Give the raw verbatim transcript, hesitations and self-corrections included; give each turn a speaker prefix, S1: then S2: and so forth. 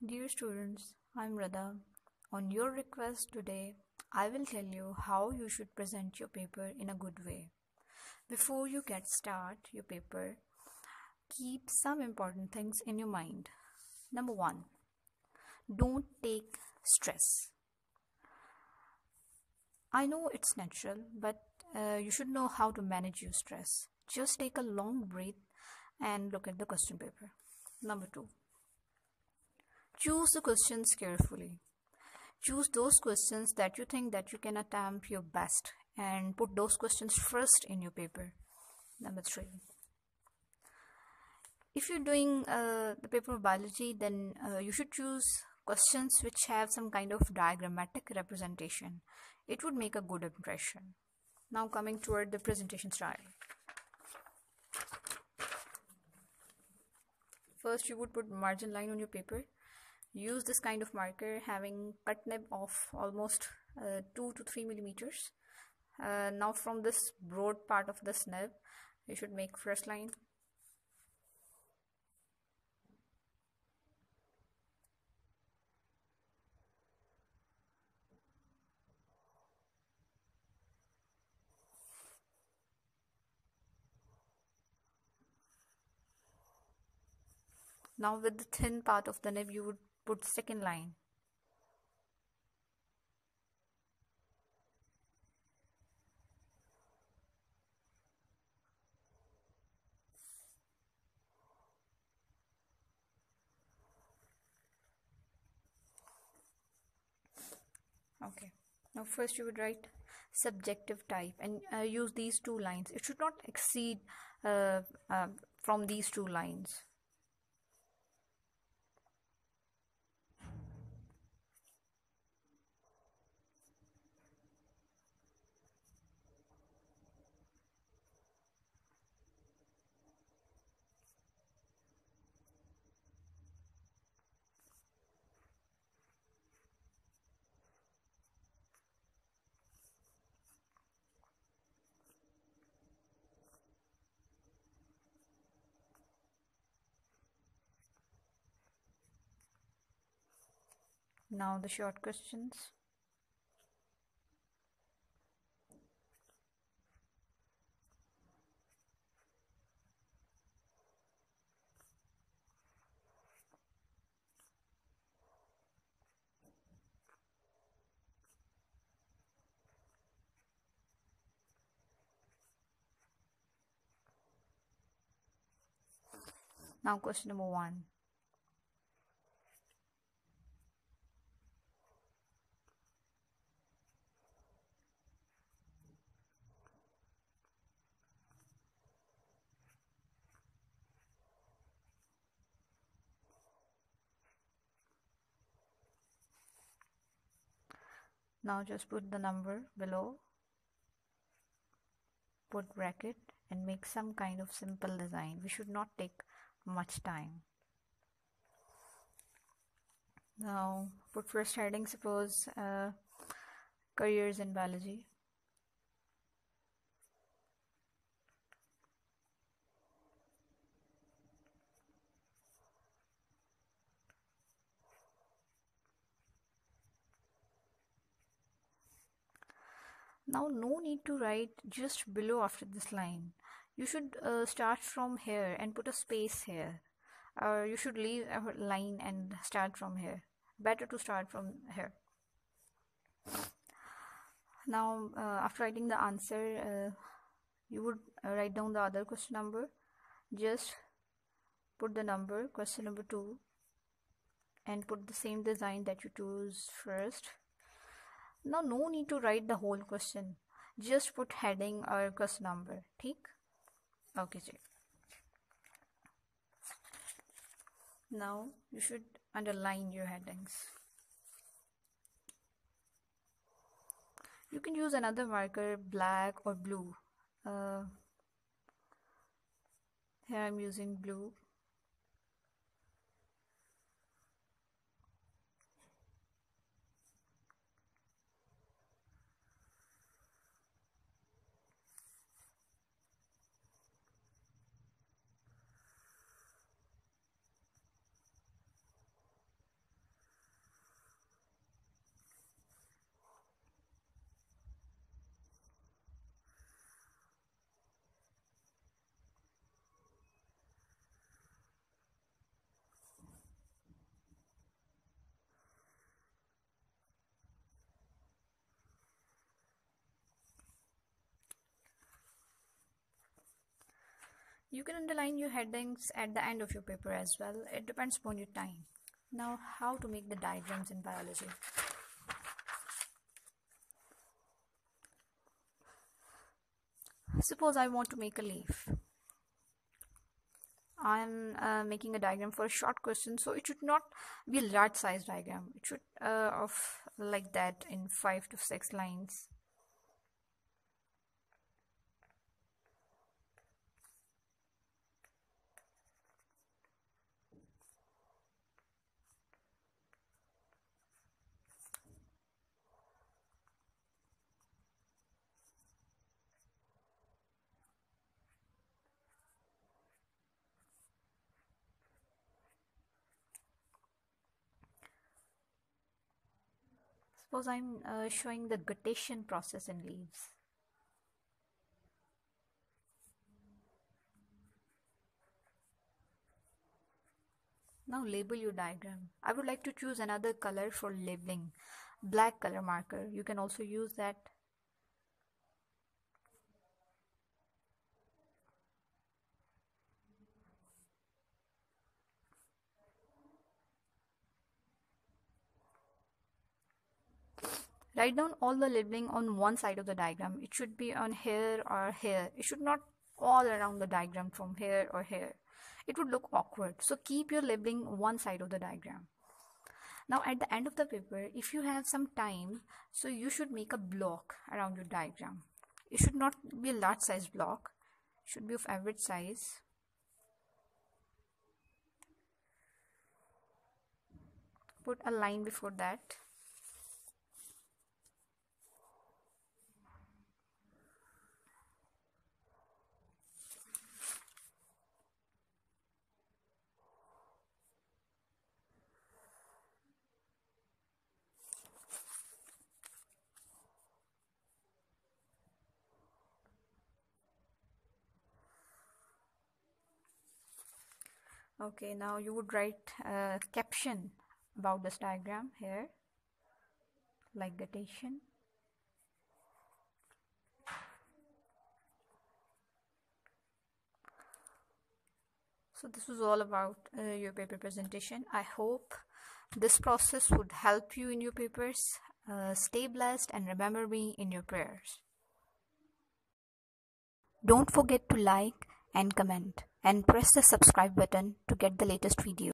S1: Dear students, I'm Rida. On your request today, I will tell you how you should present your paper in a good way. Before you get start your paper, keep some important things in your mind. Number one, don't take stress. I know it's natural, but uh, you should know how to manage your stress. Just take a long breath and look at the question paper. Number two, choose the questions carefully. Choose those questions that you think that you can attempt your best and put those questions first in your paper. Number three, if you're doing uh, the paper of biology, then uh, you should choose questions which have some kind of diagrammatic representation. It would make a good impression. Now coming toward the presentation style. First, you would put margin line on your paper. Use this kind of marker having cut nib of almost uh, two to three millimeters. Uh, now from this broad part of this nib, you should make first line. Now with the thin part of the nib, you would put second line. Okay, now first you would write subjective type and uh, use these two lines. It should not exceed uh, uh, from these two lines. Now the short questions. Now question number one. Now just put the number below, put bracket and make some kind of simple design. We should not take much time. Now put first heading, suppose uh, careers in biology. Now no need to write just below after this line. You should uh, start from here and put a space here, or you should leave a line and start from here. Better to start from here. Now uh, after writing the answer, uh, you would uh, write down the other question number. Just put the number, question number two, and put the same design that you choose first. Now no need to write the whole question, just put heading or question number. ठीक? Okay ji. Now you should underline your headings. You can use another marker, black or blue. Uh, here I'm using blue. You can underline your headings at the end of your paper as well. It depends upon your time. Now, how to make the diagrams in biology. Suppose I want to make a leaf. I'm uh, making a diagram for a short question, so it should not be a large size diagram. It should uh, of like that in five to six lines. Suppose I'm uh, showing the guttation process in leaves. Now label your diagram. I would like to choose another color for labeling. Black color marker. You can also use that. Write down all the labeling on one side of the diagram. It should be on here or here. It should not all around the diagram from here or here. It would look awkward. So keep your labeling one side of the diagram. Now at the end of the paper, if you have some time, so you should make a block around your diagram. It should not be a large size block. It should be of average size. Put a line before that. Okay, now you would write a caption about this diagram here, like guttation. So this was all about uh, your paper presentation. I hope this process would help you in your papers. Uh, stay blessed and remember me in your prayers. Don't forget to like and comment and press the subscribe button to get the latest video.